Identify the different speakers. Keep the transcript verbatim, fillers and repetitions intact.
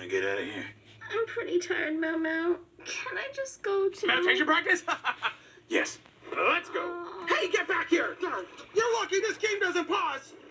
Speaker 1: get out of here?
Speaker 2: I'm pretty tired, Mau Mau. Can I just go to...
Speaker 1: Meditation practice? Yes. Let's go.
Speaker 2: Oh.
Speaker 3: Hey, get back here! You're lucky this game doesn't pause!